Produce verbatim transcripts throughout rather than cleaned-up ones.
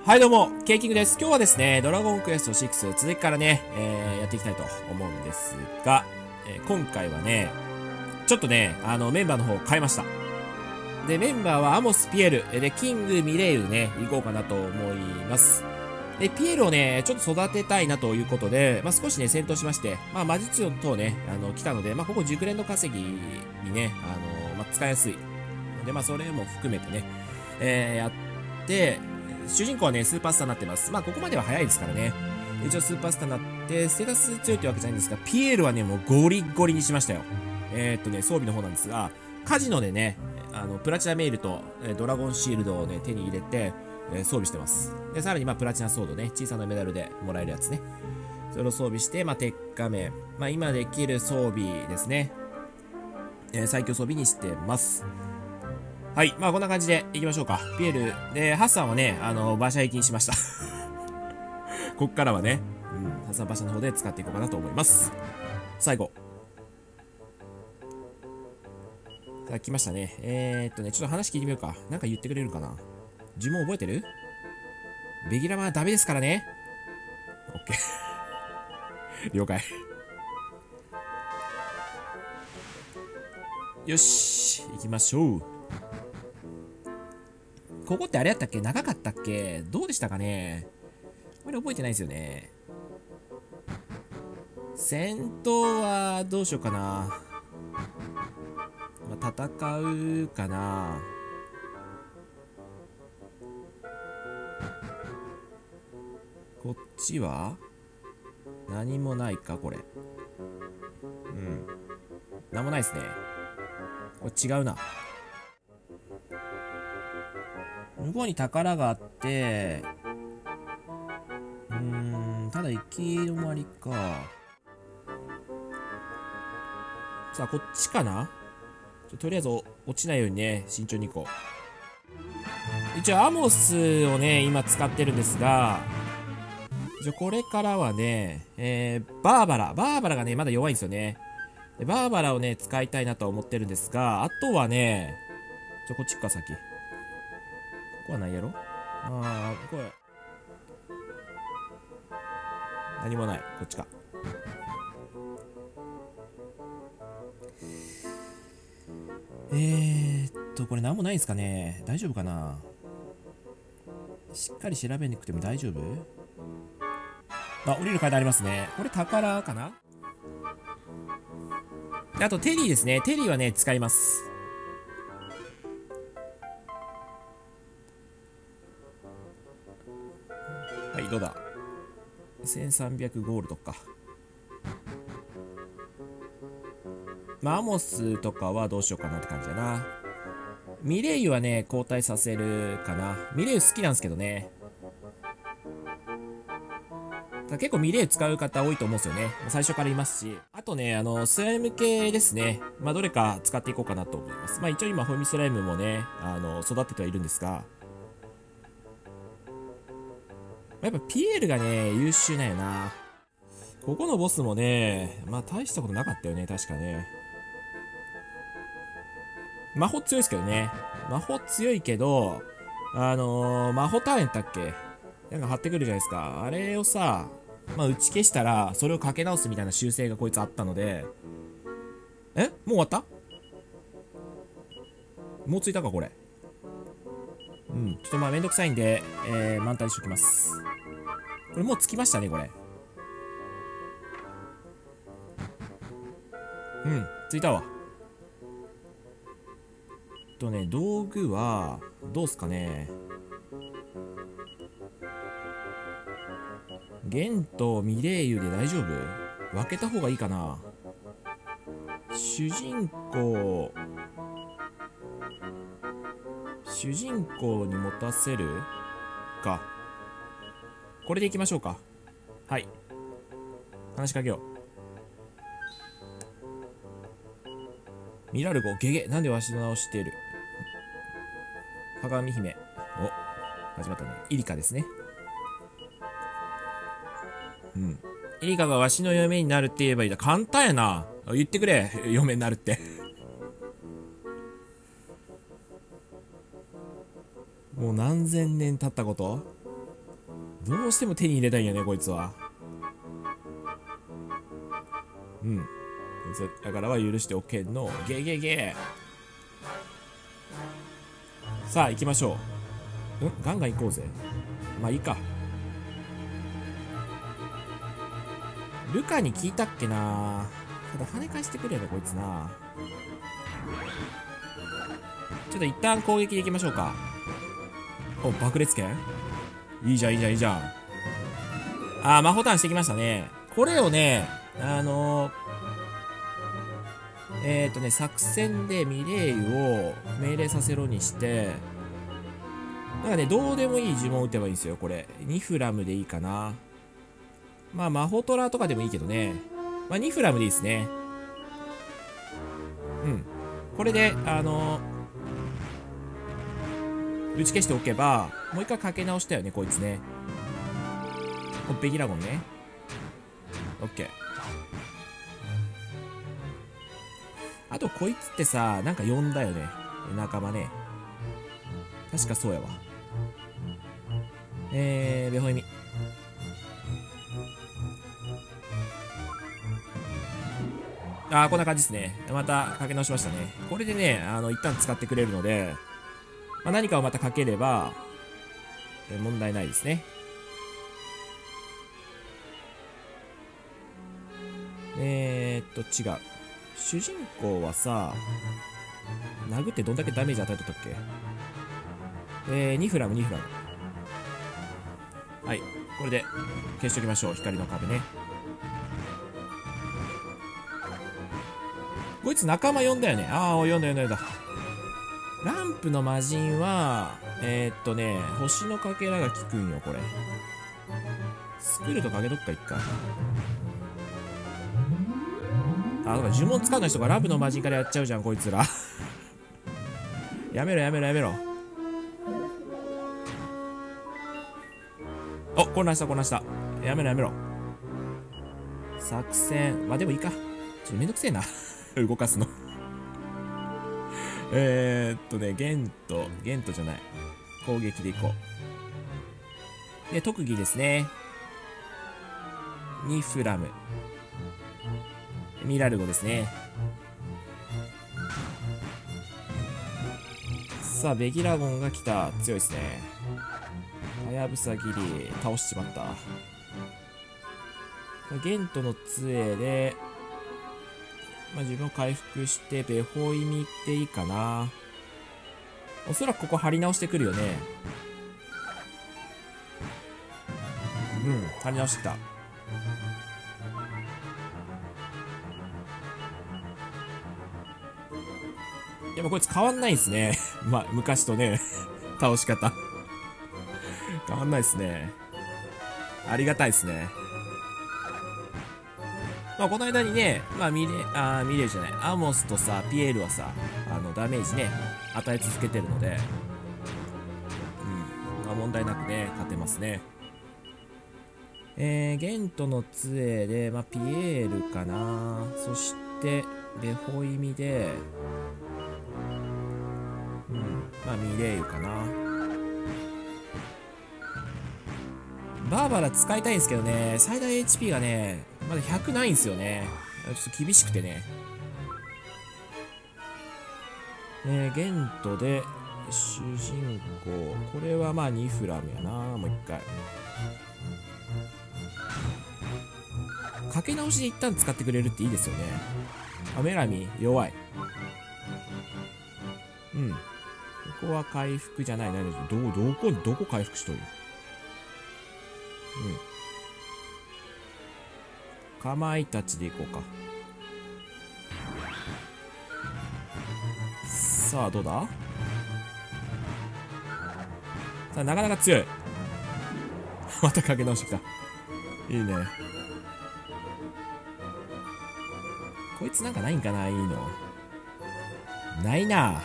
はいどうも、ケイキングです。今日はですね、ドラゴンクエストシックス続きからね、えー、やっていきたいと思うんですが、えー、今回はね、ちょっとね、あの、メンバーの方を変えました。で、メンバーはアモス、ピエール、で、キング、ミレイユね、行こうかなと思います。で、ピエールをね、ちょっと育てたいなということで、まあ、少しね、戦闘しまして、まあ、魔術等ね、あの、来たので、まあ、ここ熟練の稼ぎにね、あの、まあ、使いやすい。で、まあ、それも含めてね、えー、やって、主人公はね、スーパースターになってます。まあ、ここまでは早いですからね。一応スーパースターになって、ステータス強いってわけじゃないんですが、ピエールはね、もうゴリッゴリにしましたよ。えー、っとね、装備の方なんですが、カジノでね、あの、プラチナメイルと、えドラゴンシールドをね、手に入れて、えー、装備してます。で、さらにまあ、プラチナソードね、小さなメダルでもらえるやつね。それを装備して、まあ、鉄仮面。まあ、今できる装備ですね。えー、最強装備にしてます。はい。まあ、こんな感じで行きましょうか。ピエール。で、ハッサンはね、あの、馬車行きにしました。こっからはね、うん、ハッサン馬車の方で使っていこうかなと思います。最後。さあ、来ましたね。えー、っとね、ちょっと話聞いてみようか。なんか言ってくれるかな。呪文覚えてる？ベギラマはダメですからね。オッケー。了解。よし、行きましょう。ここってあれやったっけ？長かったっけ？どうでしたかね？これ覚えてないですよね。戦闘はどうしようかな。まあ、戦うかな。こっちは何もないか、これ。うん。何もないですね。これ違うな。向こうに宝があって、うーん、ただ行き止まりか。さあ、こっちかな？ちょとりあえず落ちないようにね、慎重に行こう。一応、アモスをね、今使ってるんですが、一応これからはね、えー、バーバラ。バーバラがね、まだ弱いんですよね。でバーバラをね、使いたいなとは思ってるんですが、あとはね、ちょ、こっちか、先。ここはないやろ？あー、ここは、何もない。こっちか。えーっと、これ何もないんすかね？大丈夫かな？しっかり調べなくても大丈夫？あ、降りる階段ありますね。これ宝かな？あと、テリーですね。テリーはね、使います。はい、どうだ？せんさんびゃくゴールドか。まあ、アモスとかはどうしようかなって感じだな。ミレイユはね、交代させるかな。ミレイユ好きなんですけどね。結構ミレイユ使う方多いと思うんですよね。最初からいますし。あとね、あの、スライム系ですね。まあ、どれか使っていこうかなと思います。まあ、一応今、ホイミスライムもね、あの、育ててはいるんですが、やっぱピエールがね、優秀なんよな。ここのボスもね、まあ大したことなかったよね、確かね。魔法強いですけどね。魔法強いけど、あのー、魔法ターンやったっけ？なんか貼ってくるじゃないですか。あれをさ、まあ打ち消したら、それをかけ直すみたいな習性がこいつあったので、え？もう終わった？もうついたか、これ。うん。ちょっとまあめんどくさいんで、えー、満タンにしときます。これもうつきましたね、これ。うん、ついたわ。とね、道具は、どうすかね。ゲンとミレイユで大丈夫？分けた方がいいかな。主人公、主人公に持たせるか。これでいきましょうか。はい。話しかけよう。ミラルゴ、ゲゲ、なんでわしの名を知っている？鏡姫。お、始まったね。イリカですね。うん。イリカがわしの嫁になるって言えばいいだ。簡単やな。言ってくれ。嫁になるって。もう何千年経ったこと？ どうしても手に入れたいんやね、こいつは。うん。だからは許しておけんの。ゲーゲーゲー。さあ、行きましょう。んガンガン行こうぜ。まあいいか。ルカに聞いたっけな。ただ跳ね返してくれよな、こいつな。ちょっと一旦攻撃でいきましょうか。お、爆裂剣いいじゃん、いいじゃん、いいじゃん。あー、魔法ターンしてきましたね。これをね、あのー、えっとね、作戦でミレイユを命令させろにして、なんかね、どうでもいい呪文打てばいいんですよ、これ。ニフラムでいいかな。まあ、魔法トラとかでもいいけどね。まあ、ニフラムでいいですね。うん。これで、あのー、打ち消しておけば、もう一回かけ直したよね、こいつね。お、ベギラゴンね。オッケー。あと、こいつってさ、なんか呼んだよね。仲間ね。確かそうやわ。えー、ベホイミ。あー、こんな感じですね。またかけ直しましたね。これでね、あの、一旦使ってくれるので、まあ、何かをまたかければ、えー、問題ないですね。えーっと、違う。主人公はさ、殴ってどんだけダメージ与えとったっけ。えー、ニフラム、ニフラム。はい。これで消しときましょう。光の壁ね。こいつ仲間呼んだよね。ああ、呼んだ呼んだ呼んだ。ランプの魔人は、えー、っとね、星のかけらが効くんよ、これ。スクールとかけとくか、一回。あ、だから呪文使うの人がランプの魔人からやっちゃうじゃん、こいつら。やめろ、やめろ、やめろ。お、混乱した、混乱した。やめろ、やめろ。作戦。まあ、でもいいか。ちょっとめんどくせえな。動かすの。えーっとね、ゲント、ゲントじゃない。攻撃でいこう。で、特技ですね。ニフラム。ミラルゴですね。さあ、ベギラゴンが来た。強いですね。はやぶさギリ、倒しちまった。ゲントの杖で、まあ、自分を回復して、ベホイミっていいかな。おそらくここ張り直してくるよね。うん、張り直してきた。やっぱこいつ変わんないんすね。まあ、昔とね、倒し方。変わんないっすね。ありがたいっすね。まあ、この間にね、まあ、ミレ、あー、ミレーじゃない、アモスとさ、ピエールはさ、あの、ダメージね、与え続けてるので、うん、まあ、問題なくね、勝てますね。えー、ゲントの杖で、まあ、ピエールかな。そして、ベホイミで、うん、まあ、ミレーユかな。バーバラ使いたいんですけどね、最大 エイチピー がね、まだひゃくないんですよね。ちょっと厳しくてね。えー、ゲントで、主人公。これはまあニフラムやな。もう一回。かけ直しで一旦使ってくれるっていいですよね。あ、メラミ、弱い。うん。ここは回復じゃない。何ど、どこ、どこ回復しとる？うん。かまいたちでいこうか。さあ、どうだ？さあ、なかなか強い。またかけ直してきた。いいね。こいつなんかないんかな、いいの。ないな。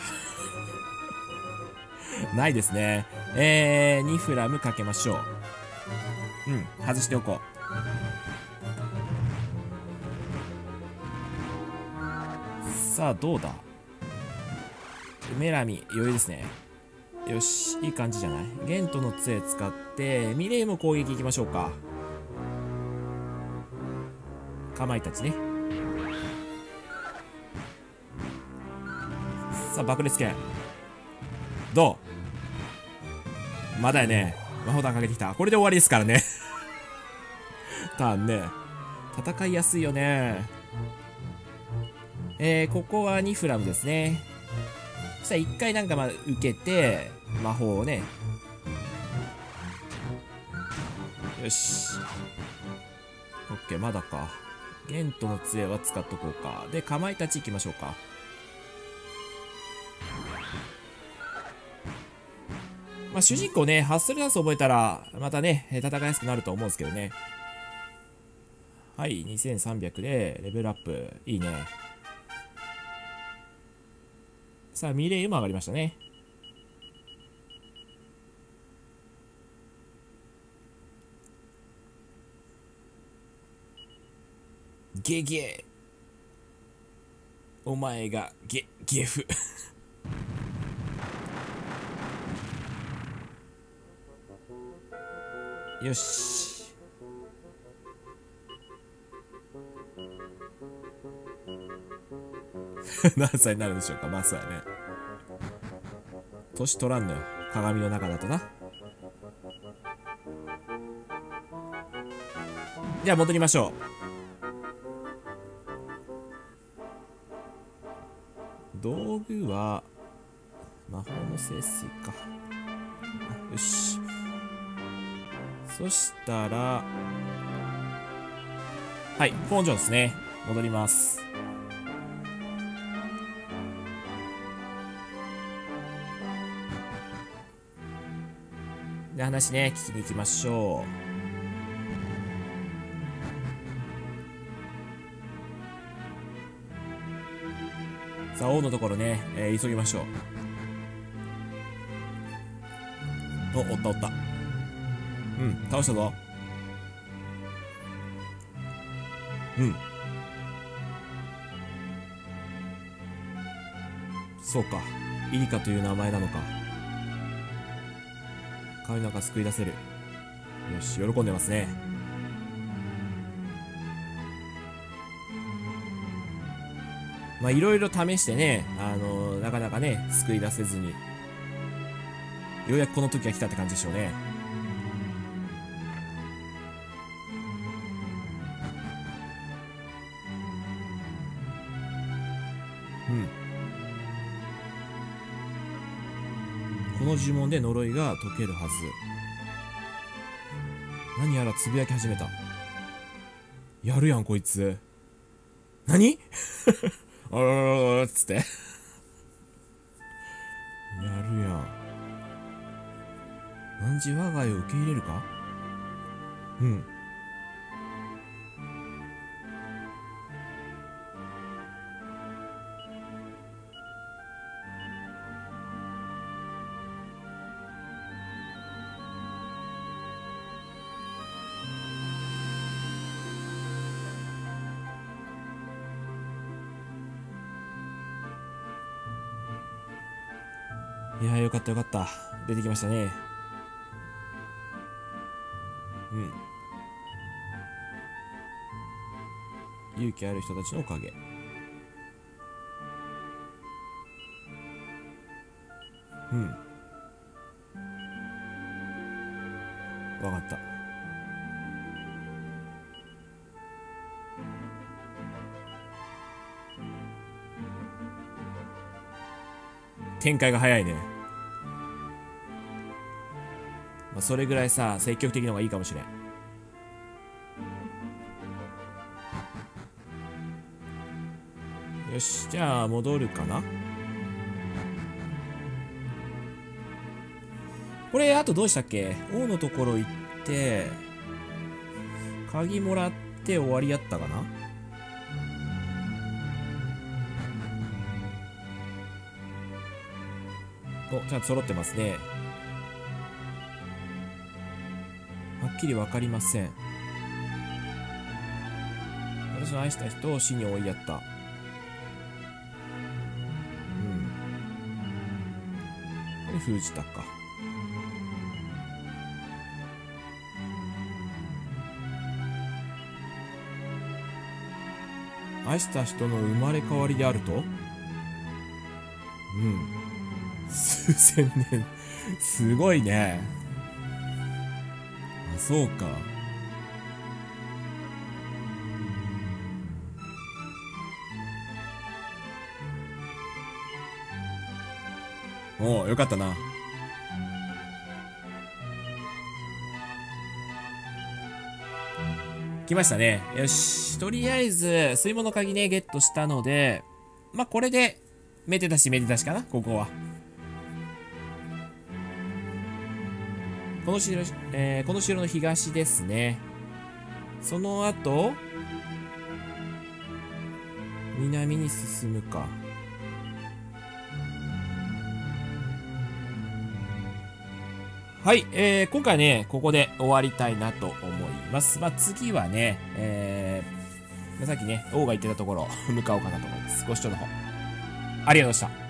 ないですね。えー、ニフラムかけましょう。うん、外しておこう。さあ、どうだ？メラミ、余裕ですね。 よし、いい感じじゃない？ゲントの杖使って、ミレイも攻撃いきましょうか。かまいたちね。さあ、爆裂剣。どう？まだやね。魔法弾かけてきた。これで終わりですからね。ターンね。戦いやすいよね。えー、ここはにフラムですね。そしたらいっかいなんかまあ受けて、魔法をね。よし。オッケー、まだか。ゲントの杖は使っとこうか。で、かまいたち行きましょうか。まあ、主人公ね、ハッスルダンス覚えたら、またね、戦いやすくなると思うんですけどね。はい、にせんさんびゃくでレベルアップ。いいね。さあ、ミレイも上がりましたね。ゲゲお前がゲ、ゲフ。よし。何歳になるでしょうか。まあそうやね。年取らんのよ。鏡の中だとな。じゃあ戻りましょう。道具は魔法の聖水か。よし。そしたら、はい、ポンジョンですね。戻ります。で、話ね、聞きに行きましょう。さあ、王のところね、えー、急ぎましょう。お、おったおった。うん、倒したぞ。うん。そうか。イリカという名前なのか。髪の中救い出せる。よし、喜んでますね。まあ、いろいろ試してね、あのー、なかなかね、救い出せずに。ようやくこの時が来たって感じでしょうね。うん。この呪文で呪いが解けるはず。何やらつぶやき始めた。やるやんこいつ。何あららららっつってやるやん。汝我が家を受け入れるか？うん。いやー、よかったよかった。出てきましたね。うん。勇気ある人たちのおかげ。うん。わかった。展開が早いね。まあ、それぐらいさ、積極的な方がいいかもしれん。よし、じゃあ戻るかな。これあとどうしたっけ？王のところ行って鍵もらって終わりやったかな。お、ちゃんと揃ってますね。はっきりわかりません。私の愛した人を死に追いやった。うん。 これ藤田か。愛した人の生まれ変わりであると、うん。数千年。すごいね。あ、そうか。おう、よかったな。来ましたね。よし。とりあえず、吸い物鍵ね、ゲットしたので、まあ、これで、めでたしめでたしかな、ここは。この城、えー、この城の東ですね。その後、南に進むか。はい、えー、今回ね、ここで終わりたいなと思います。まあ、次はね、えー、さっきね、王が言ってたところ、向かおうかなと思います。ご視聴の方、ありがとうございました。